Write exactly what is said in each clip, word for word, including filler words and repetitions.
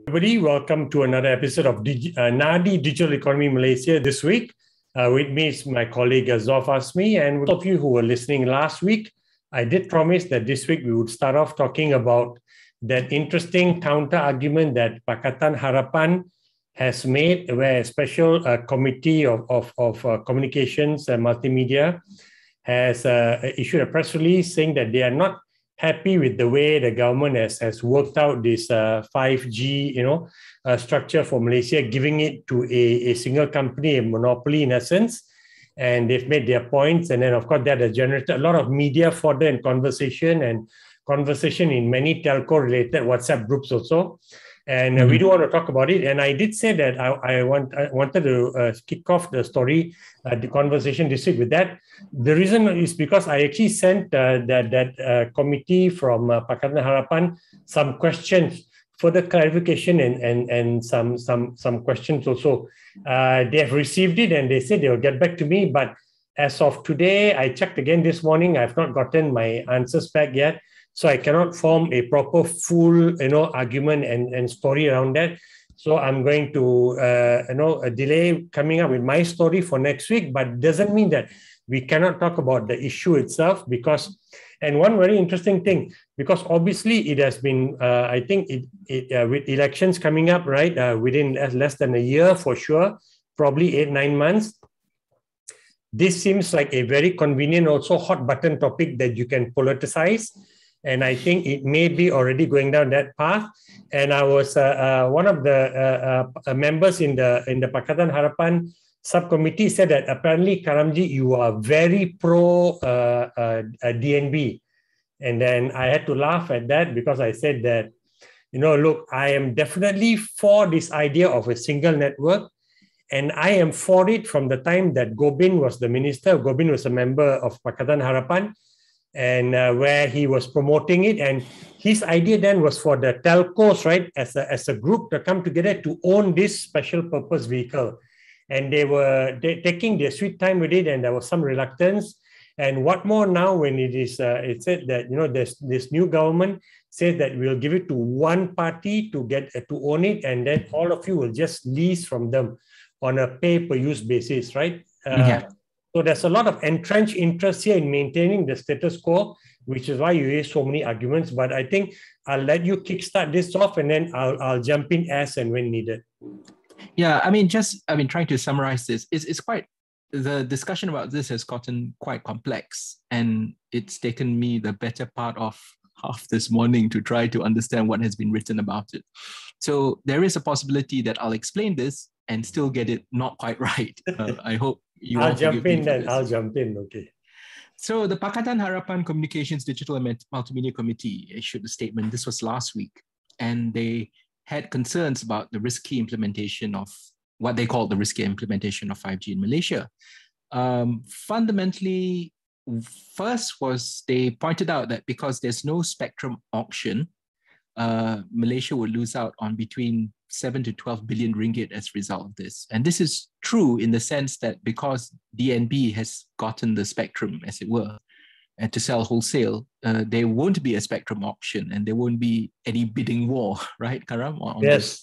Everybody, welcome to another episode of Digi- uh, Nadi Digital Economy Malaysia this week. Uh, with me is my colleague uh, Dzof Azmi, and those of you who were listening last week, I did promise that this week we would start off talking about that interesting counter-argument that Pakatan Harapan has made, where a special uh, committee of, of, of uh, communications and multimedia has uh, issued a press release saying that they are not happy with the way the government has, has worked out this uh, five G, you know, uh, structure for Malaysia, giving it to a, a single company, a monopoly in essence. And they've made their points. And then, of course, that has generated a lot of media fodder and conversation and conversation in many telco-related WhatsApp groups also. And uh, mm-hmm. we do want to talk about it. And I did say that I, I, want, I wanted to uh, kick off the story, uh, the conversation this week with that. The reason is because I actually sent uh, that, that uh, committee from uh, Pakatan Harapan some questions, further clarification and, and, and some, some, some questions also. Uh, they have received it and they said they will get back to me. But as of today, I checked again this morning, I've not gotten my answers back yet. So I cannot form a proper full, you know, argument and, and story around that. So I'm going to, uh, you know, a delay coming up with my story for next week, but it doesn't mean that we cannot talk about the issue itself because, and one very interesting thing, because obviously it has been, uh, I think it, it uh, with elections coming up, right, uh, within less than a year for sure, probably eight, nine months. This seems like a very convenient, also hot button topic that you can politicize. And I think it may be already going down that path. And I was uh, uh, one of the uh, uh, members in the in the Pakatan Harapan subcommittee said that apparently, Karamjit, you are very pro uh, uh, uh, D N B. And then I had to laugh at that because I said that, you know, look, I am definitely for this idea of a single network. And I am for it from the time that Gobin was the minister. Gobin was a member of Pakatan Harapan. And uh, where he was promoting it. And his idea then was for the telcos, right, as a, as a group to come together to own this special purpose vehicle. And they were they, taking their sweet time with it, and there was some reluctance. And what more now when it is, uh, it said that, you know, this, this new government says that we'll give it to one party to get uh, to own it, and then all of you will just lease from them on a pay-per-use basis, right? Uh, yeah. So there's a lot of entrenched interest here in maintaining the status quo, which is why you hear so many arguments. But I think I'll let you kickstart this off, and then I'll I'll jump in as and when needed. Yeah, I mean, just I mean, trying to summarize this, it's it's quite the discussion about this has gotten quite complex, and it's taken me the better part of half this morning to try to understand what has been written about it. So there is a possibility that I'll explain this and still get it not quite right. Uh, I hope. You I'll jump in then. I'll jump in. Okay. So the Pakatan Harapan Communications Digital and Multimedia Committee issued a statement. This was last week, and they had concerns about the risky implementation of what they called the risky implementation of five G in Malaysia. Um, fundamentally, first was they pointed out that because there's no spectrum auction, uh, Malaysia would lose out on between seven to twelve billion ringgit as a result of this. And this is true in the sense that because D N B has gotten the spectrum, as it were, and to sell wholesale, uh, there won't be a spectrum auction and there won't be any bidding war, right, Karam? On yes. This.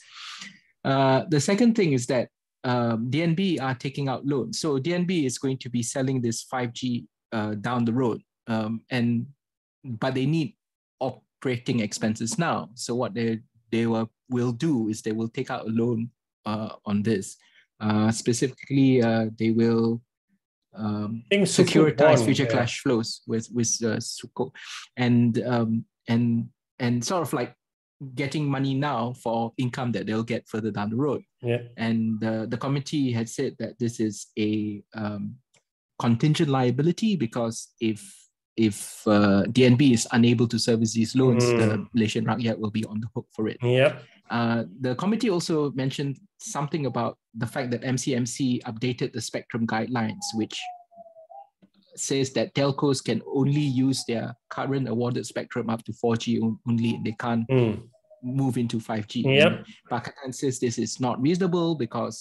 Uh, the second thing is that um, D N B are taking out loans. So D N B is going to be selling this five G uh, down the road, um, and but they need operating expenses now. So what they they will, will do is they will take out a loan uh, on this. Uh, specifically, uh, they will um, securitize future yeah. cash flows with with uh, Suko, and um, and and sort of like getting money now for income that they'll get further down the road. Yeah. And uh, the committee had said that this is a um, contingent liability because if If uh, D N B is unable to service these loans, mm. the Malaysian rakyat will be on the hook for it. Yep. Uh, the committee also mentioned something about the fact that M C M C updated the spectrum guidelines, which says that telcos can only use their current awarded spectrum up to four G only. They can't mm. move into five G. Yep. Pakatan says this is not reasonable because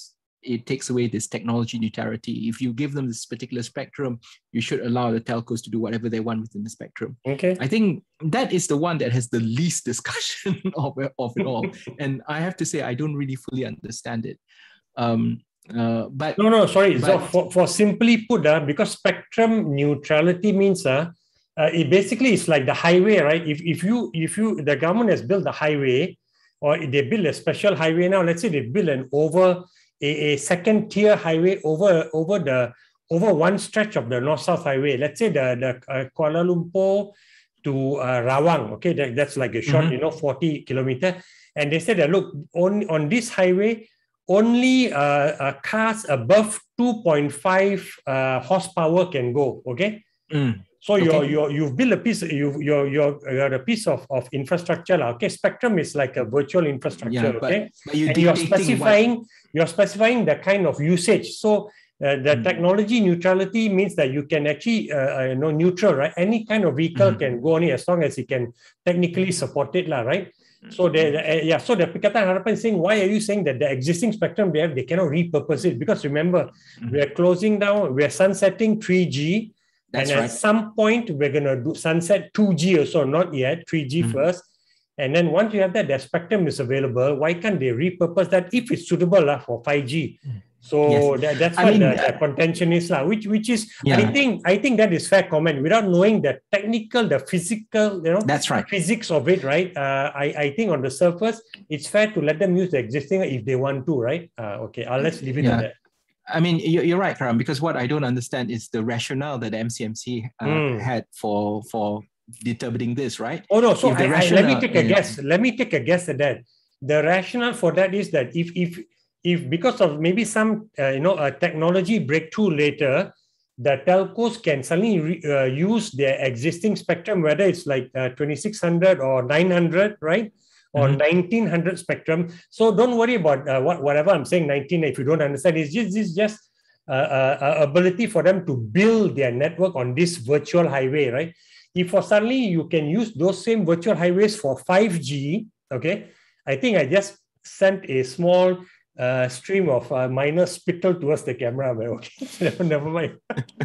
it takes away this technology neutrality. If you give them this particular spectrum, you should allow the telcos to do whatever they want within the spectrum. Okay. I think that is the one that has the least discussion of, of it all. And I have to say, I don't really fully understand it. Um, uh, but No, no, sorry. but, so for, for simply put, uh, because spectrum neutrality means uh, uh, it basically is like the highway, right? If, if you, if you, the government has built the highway, or they build a special highway now, let's say they build an over a, a second tier highway over, over the, over one stretch of the North-South Highway. Let's say the, the uh, Kuala Lumpur to uh, Rawang, okay, that, that's like a short, mm-hmm. you know, forty kilometer. And they said that, look, on, on this highway, only uh, uh, cars above two point five uh, horsepower can go, okay? Mm. So okay. you're, you're, you've built a piece, you've, you're, you're, you're a piece of, of infrastructure, okay? Spectrum is like a virtual infrastructure, yeah, but, okay? But you're and you're specifying, what... you're specifying the kind of usage. So uh, the mm. technology neutrality means that you can actually, uh, you know, neutral, right? Any kind of vehicle mm. can go on it as long as it can technically support it, lah, right? So the, uh, yeah, so the Pakatan Harapan is saying, why are you saying that the existing spectrum they have, they cannot repurpose it? Because remember, mm-hmm. we are closing down, we are sunsetting three G. That's and right. at some point, we're going to do sunset two G or so, not yet, three G mm-hmm. first. And then once you have that, the spectrum is available. Why can't they repurpose that if it's suitable uh, for five G? So yes. that, that's I what mean, the, the contention is, uh, which which is yeah. I think I think that is fair comment without knowing the technical, the physical, you know, that's right, physics of it, right? Uh, I I think on the surface, it's fair to let them use the existing if they want to, right? Uh, okay, uh, let's leave it yeah. at that. I mean, you're right, Karam, because what I don't understand is the rationale that the M C M C uh, mm. had for for determining this, right? Oh no, so I, rationale, I, let me take a yeah. guess. Let me take a guess at that. The rationale for that is that if if if because of maybe some uh, you know a technology breakthrough later, the telcos can suddenly re, uh, use their existing spectrum, whether it's like uh, twenty-six hundred or nine hundred, right? Or mm-hmm. nineteen hundred spectrum. So don't worry about uh, what whatever I'm saying, nineteen, if you don't understand. It's just, it's just uh, uh, ability for them to build their network on this virtual highway, right? If for suddenly you can use those same virtual highways for five G, okay? I think I just sent a small uh, stream of uh, minor spittle towards the camera, but okay, never mind.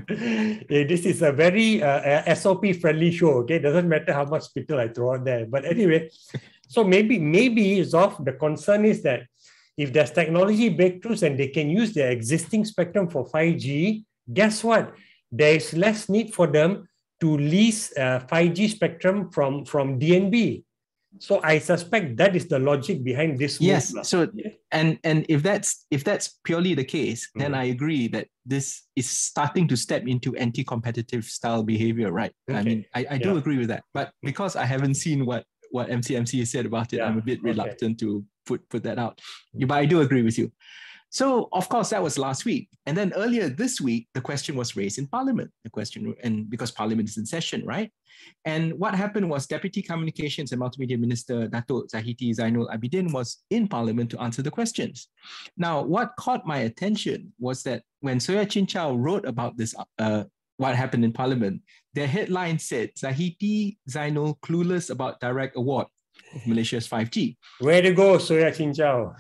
This is a very uh, S O P friendly show, okay? Doesn't matter how much spittle I throw out there. But anyway, so maybe, maybe Dzof, the concern is that if there's technology breakthroughs and they can use their existing spectrum for five G, guess what? There is less need for them to lease uh, five G spectrum from, from D N B. So I suspect that is the logic behind this. Yes. Move. So and and if that's if that's purely the case, mm. then I agree that this is starting to step into anti-competitive style behavior, right? Okay. I mean, I, I do yeah. agree with that. But because I haven't seen what what M C M C said about it, yeah. I'm a bit reluctant okay. to put put that out. But I do agree with you. So, of course, that was last week. And then earlier this week, the question was raised in Parliament. The question, and because Parliament is in session, right? And what happened was Deputy Communications and Multimedia Minister Dato' Zahidi Zainul Abidin was in Parliament to answer the questions. Now, what caught my attention was that when Soya Chin Chow wrote about this, uh, what happened in Parliament, their headline said, Zahidi Zainul clueless about direct award of Malaysia's five G. Where to go, Soya Chin Chow?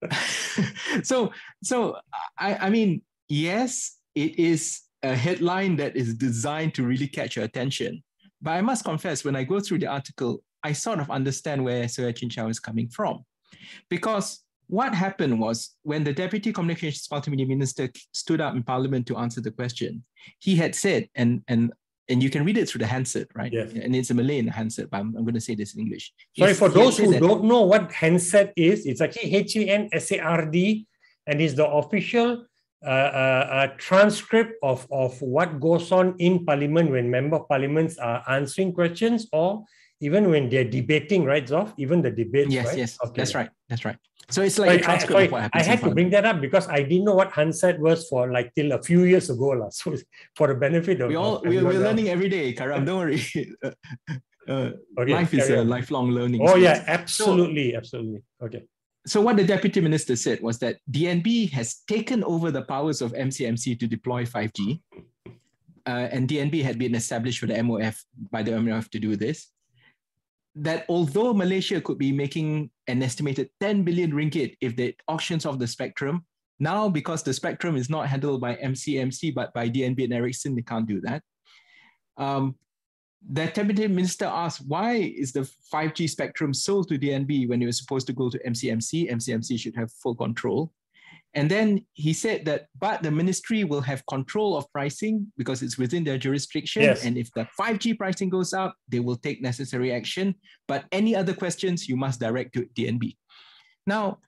so, so I, I mean, yes, it is a headline that is designed to really catch your attention. But I must confess, when I go through the article, I sort of understand where Soya Chin Chow is coming from. Because what happened was when the Deputy Communications Multimedia Minister stood up in Parliament to answer the question, he had said, and, and, and you can read it through the handset, right? Yes. And it's a Malay in the handset, but I'm, I'm going to say this in English. Sorry, He's, for those who that, don't know what handset is, it's actually H A N S A R D, and it's the official uh, uh, uh, transcript of, of what goes on in Parliament when member of parliaments are answering questions or even when they're debating, right, Dzof? Even the debates, yes, right? Yes, okay. That's right, that's right. So it's like sorry, a transcript I, sorry, of what happens I had to bring that up because I didn't know what handset was for like till a few years ago. La. So for the benefit of... We all, of we're, we're learning every day, Karam, don't worry. uh, okay, life is a on. lifelong learning. Oh space. yeah, absolutely, so, absolutely. Okay. So what the Deputy Minister said was that D N B has taken over the powers of M C M C to deploy five G. Uh, and D N B had been established for the M O F, by the M O F to do this. That although Malaysia could be making an estimated ten billion ringgit if the auctions of the spectrum, Now, because the spectrum is not handled by M C M C, but by D N B and Ericsson, they can't do that. Um, the Deputy Minister asked, why is the five G spectrum sold to D N B when it was supposed to go to M C M C? M C M C should have full control. And then he said that, but the ministry will have control of pricing because it's within their jurisdiction. Yes. And if the five G pricing goes up, they will take necessary action. But any other questions, you must direct to D N B. Now,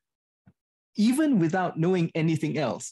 even without knowing anything else,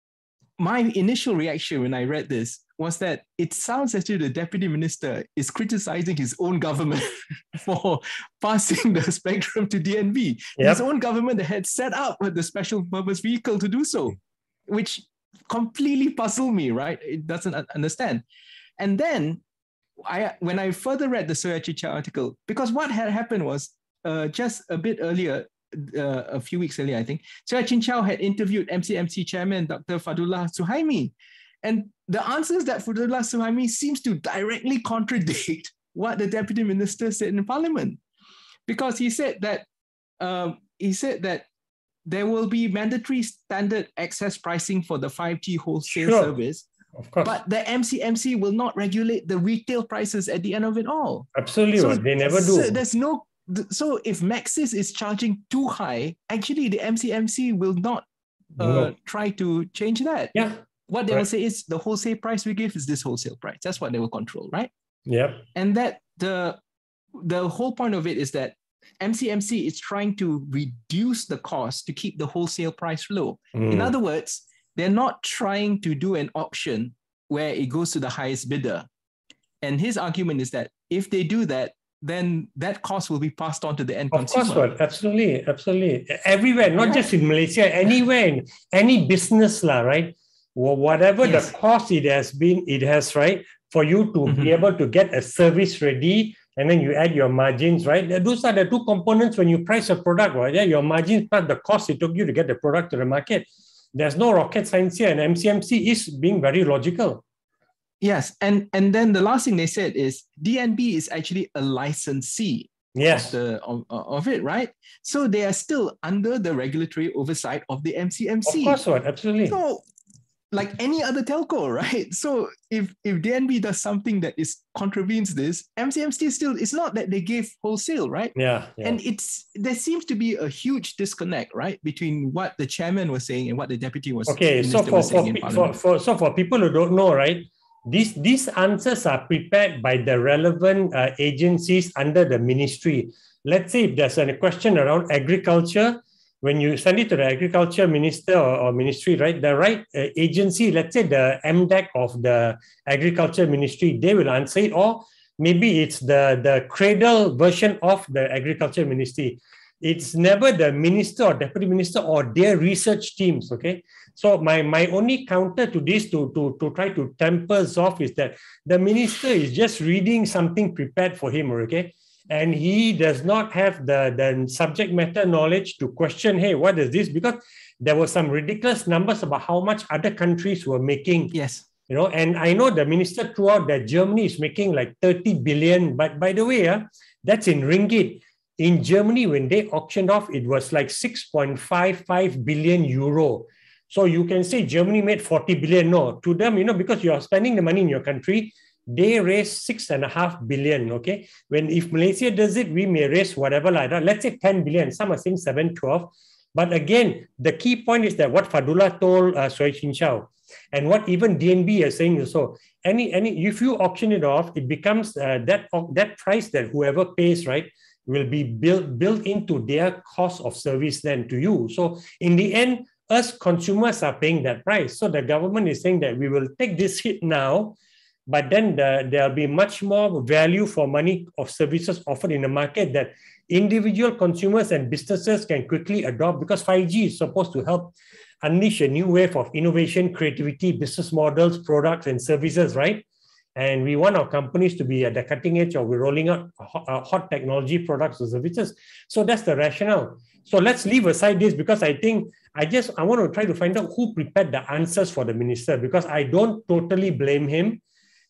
my initial reaction when I read this was that it sounds as if the Deputy Minister is criticizing his own government for passing the spectrum to D N B. Yep. His own government had set up the special purpose vehicle to do so, which completely puzzled me, right? It doesn't understand. And then I, when I further read the Surya Chicha article, because what had happened was uh, just a bit earlier, uh, a few weeks earlier, I think, Surya Chicha had interviewed M C M C chairman, Doctor Fadullah Suhaimi. And the answers that Fadullah Suhaimi seems to directly contradict what the Deputy Minister said in Parliament. Because he said that, uh, he said that there will be mandatory standard access pricing for the five G wholesale sure. service. Of course. But the M C M C will not regulate the retail prices at the end of it all. Absolutely, so, they never do. So there's no, so if Maxis is charging too high, actually the M C M C will not uh, no. try to change that. Yeah. What they right. will say is the wholesale price we give is this wholesale price. That's what they will control, right? Yeah. And that the the whole point of it is that M C M C is trying to reduce the cost to keep the wholesale price low. Mm. In other words, they're not trying to do an auction where it goes to the highest bidder. And his argument is that if they do that, then that cost will be passed on to the end of consumer. Of course, well, absolutely, absolutely. Everywhere, not right. just in Malaysia, anywhere, in any business, lah, right? Whatever yes. the cost it has been, it has, right? For you to mm-hmm. be able to get a service ready, and then you add your margins, right? Those are the two components when you price a product, right? Yeah, your margins plus the cost it took you to get the product to the market. There's no rocket science here, and M C M C is being very logical. Yes, and, and then the last thing they said is D N B is actually a licensee yes. of, the, of, of it, right? So they are still under the regulatory oversight of the M C M C. Of course, what? Absolutely. So, like any other telco, right? So if, if D N B does something that is contravenes this, M C M C still, it's not that they gave wholesale, right? Yeah, yeah. And it's there seems to be a huge disconnect, right, between what the chairman was saying and what the deputy was, okay, so for, was saying for, in for, for, so for people who don't know, right, these, these answers are prepared by the relevant uh, agencies under the ministry. Let's say if there's a question around agriculture, when you send it to the agriculture minister or, or ministry, right, the right uh, agency, let's say the M D E C of the agriculture ministry, they will answer it, or maybe it's the, the cradle version of the agriculture ministry. It's never the minister or deputy minister or their research teams, okay? So my, my only counter to this to, to, to try to temper Dzof is that the minister is just reading something prepared for him, okay? And he does not have the, the subject matter knowledge to question, hey, what is this? Because there were some ridiculous numbers about how much other countries were making. Yes. You know, and I know the minister threw out that Germany is making like thirty billion. But by the way, uh, that's in ringgit. In Germany, when they auctioned off, it was like six point five five billion euro. So you can say Germany made forty billion. No, to them, you know, because you are spending the money in your country, they raise six and a half billion, okay? When if Malaysia does it, we may raise whatever like that. Let's say ten billion, some are saying seven, twelve. But again, the key point is that what Fadullah told uh, Soy Chin Chow and what even D N B is saying also, any, any, if you auction it off, it becomes uh, that, that price that whoever pays, right, will be built, built into their cost of service then to you. So in the end, us consumers are paying that price. So the government is saying that we will take this hit now, but then the, there'll be much more value for money of services offered in the market that individual consumers and businesses can quickly adopt, because five G is supposed to help unleash a new wave of innovation, creativity, business models, products, and services, right? And we want our companies to be at the cutting edge, or we're rolling out hot, hot technology products or services. So that's the rationale. So let's leave aside this, because I think I just, I want to try to find out who prepared the answers for the minister, because I don't totally blame him.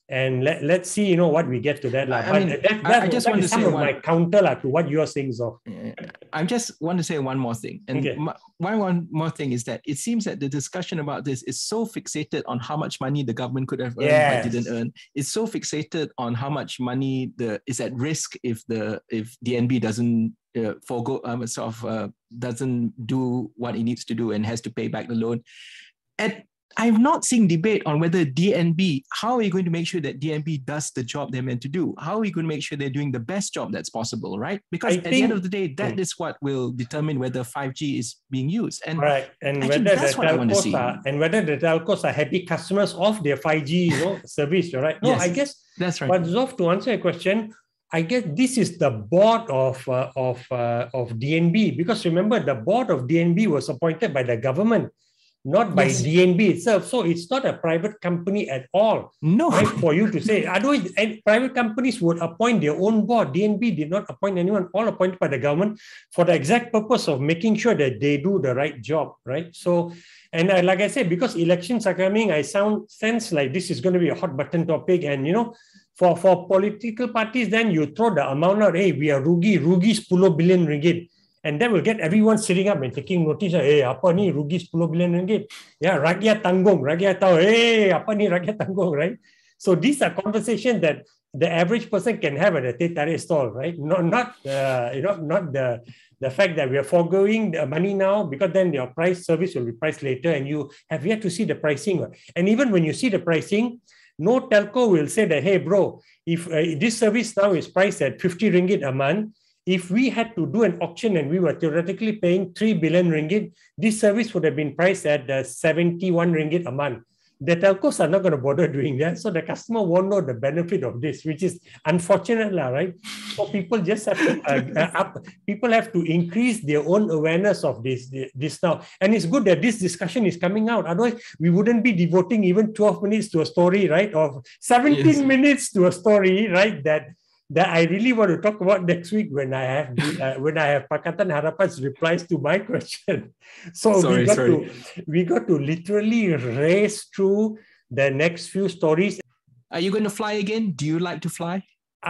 And let, let's see, you know, what we get to that. I but mean, that, that, I, I just that want is to some say of one, my counter la, to what you're saying, Dzof. I just want to say one more thing. And Okay. my, my one more thing is that it seems that the discussion about this is so fixated on how much money the government could have earned Yes. but didn't earn. It's so fixated on how much money the is at risk if the if D N B doesn't uh, forego um, sort of uh, doesn't do what it needs to do and has to pay back the loan. And I've not seen debate on whether D N B, how are you going to make sure that D N B does the job they're meant to do? How are you going to make sure they're doing the best job that's possible, right? Because I at think, the end of the day, that hmm. is what will determine whether five G is being used. And right, and actually, whether that's the what I want to telcos see. are and whether the telcos are happy customers of their five G, you know, service, right? No, Yes, I guess that's right. But Dzof, to answer your question, I guess this is the board of uh, of uh, of D N B, because remember the board of D N B was appointed by the government, not by Yes. D N B itself. So it's not a private company at all. No. Right, for you to say. Otherwise, and private companies would appoint their own board. D N B did not appoint anyone, all appointed by the government for the exact purpose of making sure that they do the right job, right? So, and I, like I said, because elections are coming, I sound sense like this is going to be a hot button topic. And, you know, for, for political parties, then you throw the amount out, hey, we are rugi, rugi ten billion ringgit. And that will get everyone sitting up and taking notice. Hey, apa ni rugi ten billion ringgit? Yeah, rakyat tanggung, rakyat tahu. Hey, apa ni rakyat tanggung, right? So these are conversations that the average person can have at a teh tarik stall, right? Not, not, uh, you know, not the the fact that we are foregoing the money now, because then your price service will be priced later, and you have yet to see the pricing. And even when you see the pricing, no telco will say that, hey, bro, if uh, this service now is priced at fifty ringgit a month, if we had to do an auction and we were theoretically paying three billion ringgit, this service would have been priced at uh, seventy-one ringgit a month. The telcos are not going to bother doing that. So the customer won't know the benefit of this, which is unfortunate, right? So people just have to, uh, up, people have to increase their own awareness of this, this now. And it's good that this discussion is coming out. Otherwise, we wouldn't be devoting even twelve minutes to a story, right? Or seventeen yes. minutes to a story, right? That that I really want to talk about next week when I have uh, when I have Pakatan Harapan's replies to my question. So sorry, we got sorry. to we got to literally race through the next few stories. Are you going to fly again? Do you like to fly?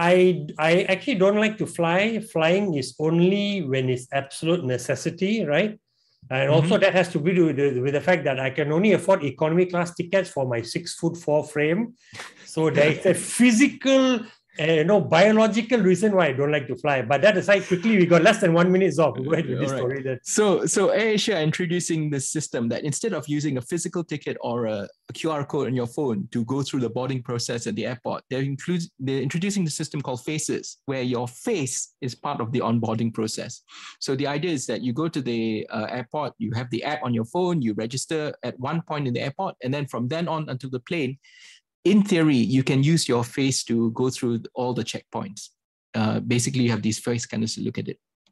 I I actually don't like to fly. Flying is only when it's absolute necessity, right? And also mm-hmm. that has to be with the, with the fact that I can only afford economy class tickets for my six foot four frame. So there is a physical Uh, you know, biological reason why I don't like to fly. But that aside, quickly, we got less than one minute off. Go ahead with this right. story then. So, so AirAsia are introducing this system that instead of using a physical ticket or a, a Q R code on your phone to go through the boarding process at the airport, they're, include, they're introducing the system called Faces, where your face is part of the onboarding process. So the idea is that you go to the uh, airport, you have the app on your phone, you register at one point in the airport, and then from then on until the plane, in theory, you can use your face to go through all the checkpoints. Uh, basically, you have these face scanners to look at it.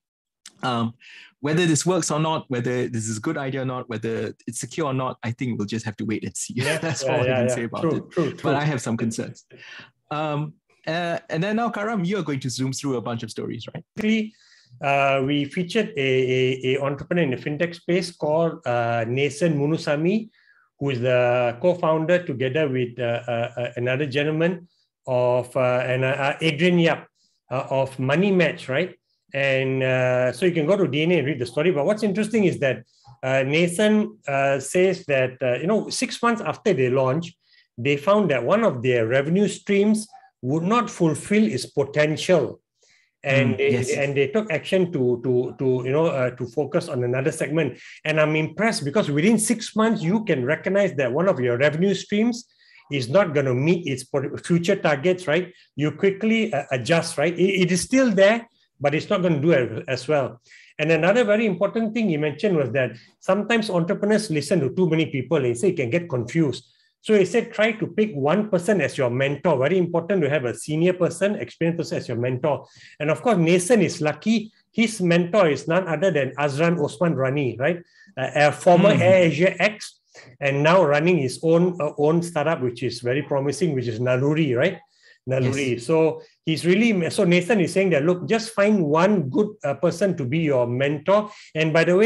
Um, whether this works or not, whether this is a good idea or not, whether it's secure or not, I think we'll just have to wait and see. Yeah, That's yeah, all yeah, I can yeah. say about true, it. True, true. But I have some concerns. Um, uh, and then now, Karam, you are going to zoom through a bunch of stories, right? Actually, uh, we featured a, a, a entrepreneur in the fintech space called uh, Naysan Munusamy, who is the co-founder together with uh, uh, another gentleman of uh, and uh, Adrian Yap uh, of MoneyMatch, right? And uh, so you can go to D N A and read the story. But what's interesting is that uh, Naysan uh, says that uh, you know six months after they launched, they found that one of their revenue streams would not fulfill its potential. And mm, they yes. and they took action to to to you know uh, to focus on another segment. And I'm impressed because within six months you can recognize that one of your revenue streams is not going to meet its future targets, right? You quickly uh, adjust, right? It, it is still there, but it's not going to do it as well. And another very important thing you mentioned was that sometimes entrepreneurs listen to too many people and say you can get confused. So he said, try to pick one person as your mentor. Very important to have a senior person, experienced person as your mentor. And of course, Naysan is lucky. His mentor is none other than Azran Osman Rani, right? Uh, a former mm. AirAsia ex, and now running his own uh, own startup, which is very promising, which is Naluri, right? Naluri. Yes. So he's really, so Naysan is saying that, look, just find one good uh, person to be your mentor. And by the way,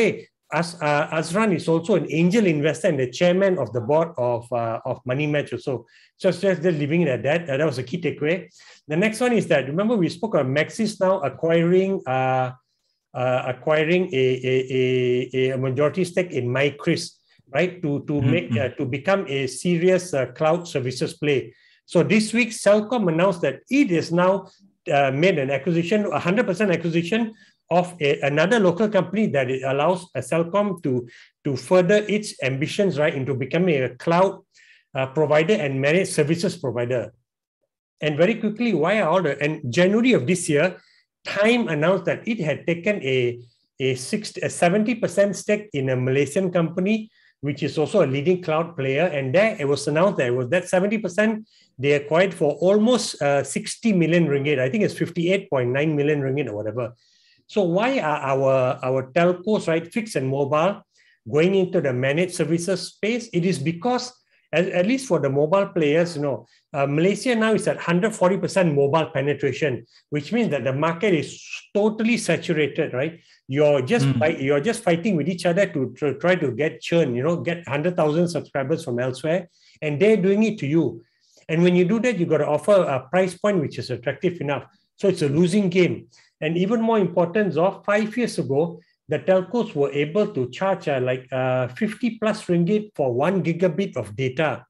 As, uh, Azran is also an angel investor and the chairman of the board of uh, of MoneyMatch also. So just, just leaving it at that. Uh, that was a key takeaway. The next one is that, remember we spoke of Maxis now acquiring uh, uh, acquiring a, a, a, a majority stake in MyChris, right? To, to, mm-hmm. make, uh, to become a serious uh, cloud services play. So this week, Celcom announced that it is now uh, made an acquisition, a one hundred percent acquisition of a, another local company that it allows a Celcom to, to further its ambitions, right, into becoming a cloud uh, provider and managed services provider. And very quickly, why are all the, and January of this year, Time announced that it had taken a, a, sixty, a seventy percent stake in a Malaysian company, which is also a leading cloud player. And there it was announced that it was that seventy percent they acquired for almost uh, sixty million ringgit. I think it's fifty-eight point nine million ringgit or whatever. So why are our, our telcos, right, fixed and mobile, going into the managed services space? It is because, at, at least for the mobile players, you know, uh, Malaysia now is at one hundred forty percent mobile penetration, which means that the market is totally saturated, right? You're just mm. fight, you're just fighting with each other to, to try to get churn, you know, get one hundred thousand subscribers from elsewhere, and they're doing it to you. And when you do that, you got to offer a price point which is attractive enough. So it's a losing game. And even more important, of five years ago, the telcos were able to charge uh, like uh, fifty plus ringgit for one gigabit of data.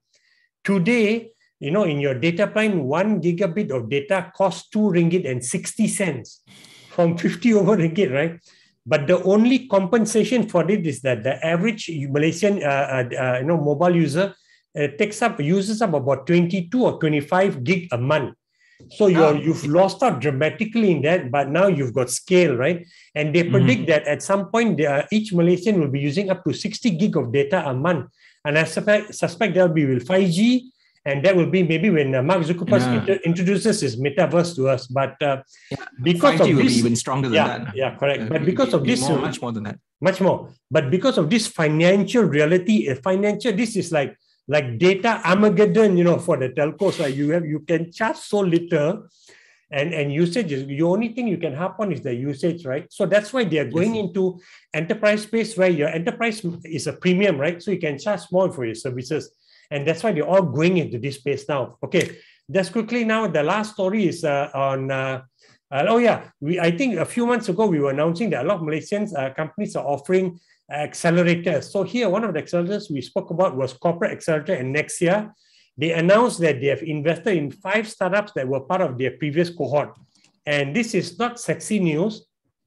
Today, you know, in your data plan, one gigabit of data costs two ringgit and sixty cents from fifty over ringgit, right? But the only compensation for it is that the average Malaysian, uh, uh, you know, mobile user uh, takes up, uses up about twenty-two or twenty-five gig a month. So you're, you've lost out dramatically in that, but now you've got scale, right? And they predict mm-hmm. that at some point, they are, each Malaysian will be using up to sixty gig of data a month. And I suspect, suspect there'll be with five G, and that will be maybe when uh, Mark Zuckerberg yeah. inter- introduces his metaverse to us. But uh, yeah. because five G of will this, be even stronger than yeah, that. Yeah, correct. Uh, but because of this, more, much more than that. Much more. But because of this financial reality, uh, financial, this is like like data armageddon, you know, for the telcos. Like you have, you can charge so little. And, and usage is the only thing you can harp on is the usage, right? So that's why they are going yes. into enterprise space where your enterprise is a premium, right? So you can charge more for your services. And that's why they're all going into this space now. Okay, just quickly now, the last story is uh, on, uh, uh, oh yeah, we I think a few months ago, we were announcing that a lot of Malaysian uh, companies are offering accelerators. So here, one of the accelerators we spoke about was Corporate Accelerator, and next year, they announced that they have invested in five startups that were part of their previous cohort. And this is not sexy news,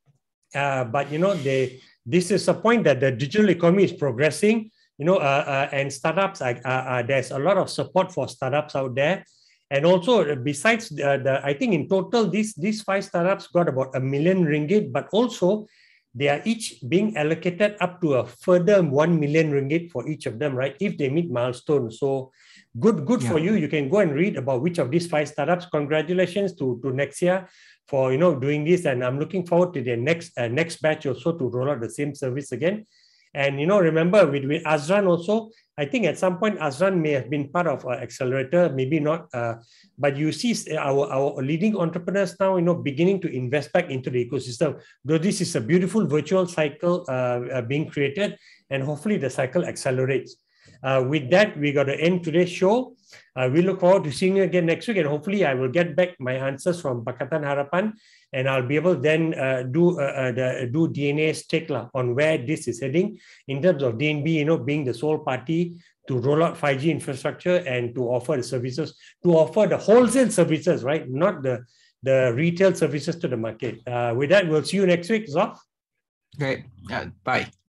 uh, but, you know, they, this is a point that the digital economy is progressing, you know, uh, uh, and startups, are, uh, uh, there's a lot of support for startups out there. And also, besides, the, the, I think in total, these, these five startups got about a million ringgit, but also they are each being allocated up to a further one million ringgit for each of them, right? If they meet milestones. So, Good, good yeah. for you. You can go and read about which of these five startups. Congratulations to, to Nexia for, you know, doing this. And I'm looking forward to the next uh, next batch also to roll out the same service again. And, you know, remember with, with Azran also, I think at some point Azran may have been part of an accelerator, maybe not. Uh, but you see our, our leading entrepreneurs now, you know, beginning to invest back into the ecosystem. Though this is a beautiful virtual cycle uh, uh, being created, and hopefully the cycle accelerates. Uh, with that, we got to end today's show. Uh, we look forward to seeing you again next week, and hopefully I will get back my answers from Pakatan Harapan, and I'll be able then uh, do uh, uh, the, do D N A's take la, on where this is heading in terms of D N B, you know, being the sole party to roll out five G infrastructure and to offer the services, to offer the wholesale services, right? Not the, the retail services to the market. Uh, with that, we'll see you next week, Dzof. Great. Yeah, bye.